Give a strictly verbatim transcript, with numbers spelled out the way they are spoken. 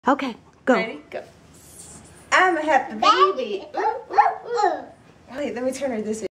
Okay, go. Ready? Go. I'm a happy baby. Ooh, ooh, ooh. Wait, let me turn her this way.